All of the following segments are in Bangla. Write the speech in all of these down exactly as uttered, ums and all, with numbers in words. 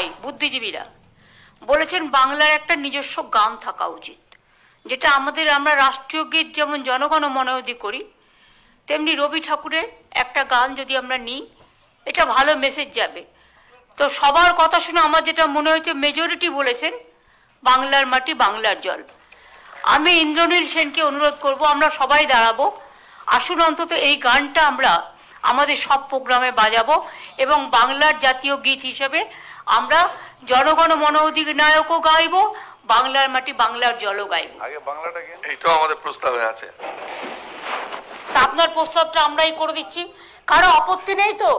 বুদ্ধিজীবীরা বলেছেন বাংলার একটা নিজস্ব গান থাকা উচিত, যেটা আমাদের আমরা রাষ্ট্রীয় গীত যেমন জনগণ মনোদি করি, তেমনি রবি ঠাকুরের একটা গান যদি আমরা নিই এটা ভালো মেসেজ যাবে। তো সবার কথা শুনে আমার যেটা মনে হয়েছে মেজরিটি বলেছেন বাংলার মাটি বাংলার জল। আমি ইন্দ্রনীল সেনকে অনুরোধ করব আমরা সবাই দাঁড়াবো, আসুন অন্তত এই গানটা আমরা আমাদের সব প্রোগ্রামে বাজাবো এবং বাংলার জাতীয় গীত হিসেবে আমরা জনগণ মন অধিনায়কও গাইব, বাংলার মাটি বাংলার জলও গাইব। আগে বাংলাটা গেয়ে এইটাও আমাদের প্রস্তাবে আছে। আপনার প্রস্তাবটা আমরাই করে দিচ্ছি, কারো আপত্তি নেই তো?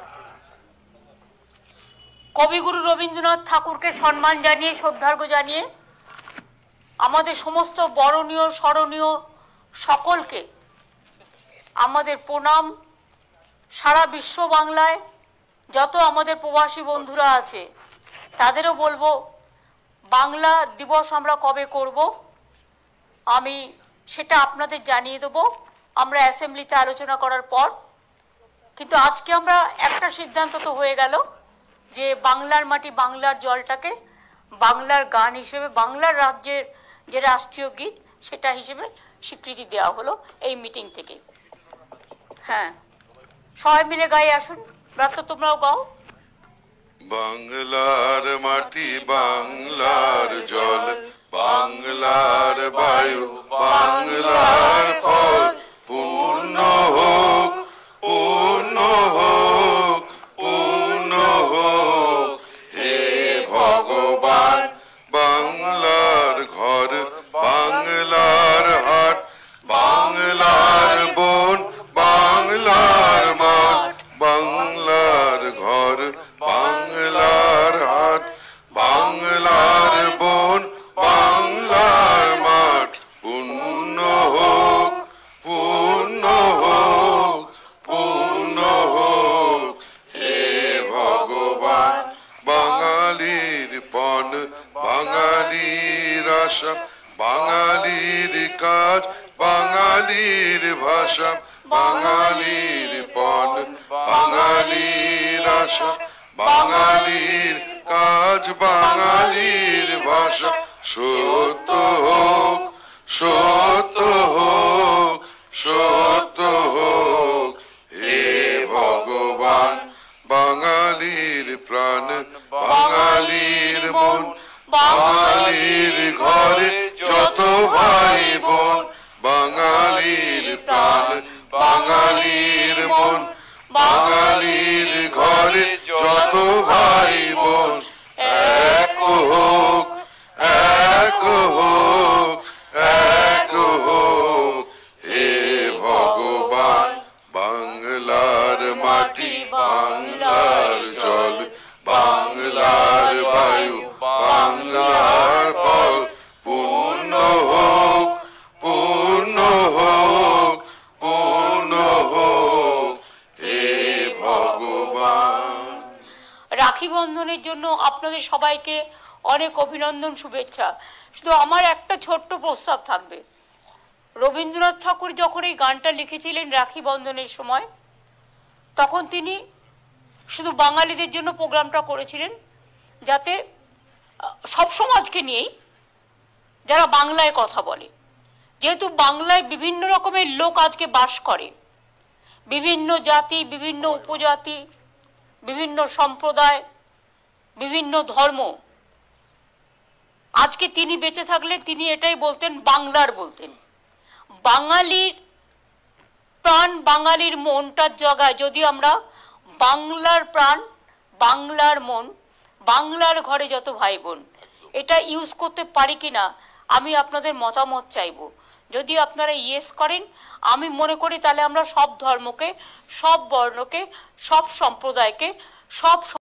কবিগুরু রবীন্দ্রনাথ ঠাকুরকে সম্মান জানিয়ে শ্রদ্ধার্ঘ্য জানিয়ে আমাদের সমস্ত বরণীয় স্মরণীয় সকলকে আমাদের প্রণাম। সারা বিশ্ব বাংলায় যত আমাদের প্রবাসী বন্ধুরা আছে তাদেরও বলবো বাংলা দিবস আমরা কবে করব আমি সেটা আপনাদের জানিয়ে দেবো আমরা অ্যাসেম্বলিতে আলোচনা করার পর। কিন্তু আজকে আমরা একটা সিদ্ধান্ত তো হয়ে গেল যে বাংলার মাটি বাংলার জলটাকে বাংলার গান হিসেবে বাংলার রাজ্যের যে রাষ্ট্রীয় গীত সেটা হিসেবে স্বীকৃতি দেওয়া হলো এই মিটিং থেকে। হ্যাঁ, সবাই মিলে গায়ে আসুন, ব্রাত্য তোমরাও গাও। বাংলার মাটি বাংলার জল, বাংলার বায়ু বাংলার ফল, পূর্ণ হোক পূর্ণ হোক পূর্ণ হোক হে ভগবান। বাংলার ঘর বাংলার হাট বাংলার বন বাংলার মাঠ, বাংলার ঘর বাংলার হাট বাংলার বন বাংলার মাঠ, পূর্ণ হোক পূর্ণ হোক পূর্ণ হোক হে ভগবান। বাঙালির পণ বাঙালির আশা বাঙালির কাজ বাঙালির ভাষা, বাঙালির পণ বাঙালির আশা বাঙালির কাজ বাঙালির ভাষা, সত্য হোক সত্য হোক সত্য হোক হে ভগবান। বাঙালির প্রাণ বাঙালির মন বাঙালির ঘরে যত ভাই বোন, বাঙালির প্রাণ বাঙালির মন বাঙালির ঘরে যত ভাই বোন, এক হোক এক হোক এক হোক হে ভগবান। বাংলার মাটি বাংলার জল বাংলার বায়ু বাংলার ফল, পূর্ণ হোক পূর্ণ হোক পূর্ণ হোক হে ভগবান। রাখি বন্ধনের জন্য আপনাদের সবাইকে অনেক অভিনন্দন শুভেচ্ছা। শুধু আমার একটা ছোট্ট প্রস্তাব থাকবে, রবীন্দ্রনাথ ঠাকুর যখন এই গানটা লিখেছিলেন রাখি বন্ধনের সময় তখন তিনি শুধু বাঙালিদের জন্য প্রোগ্রামটা করেছিলেন যাতে সব সমাজকে নিয়েই যারা বাংলায় কথা বলে, যেহেতু বাংলায় বিভিন্ন রকমের লোক আজকে বাস করে, বিভিন্ন জাতি বিভিন্ন উপজাতি বিভিন্ন সম্প্রদায় বিভিন্ন ধর্ম, আজকে তিনি বেঁচে থাকলে তিনি এটাই বলতেন বাংলার বলতেন। বাঙালির প্রাণ বাঙালির মনটার জায়গায় যদি আমরা বাংলার প্রাণ বাংলার মন বাংলার ঘরে যত ভাই বোন এটা ইউজ করতে পারি কিনা আমি আপনাদের মতামত চাইব। যদি আপনারা ইয়েস করেন আমি মনে করি তাহলে আমরা সব ধর্মকে সব বর্ণকে সব সম্প্রদায়কে সব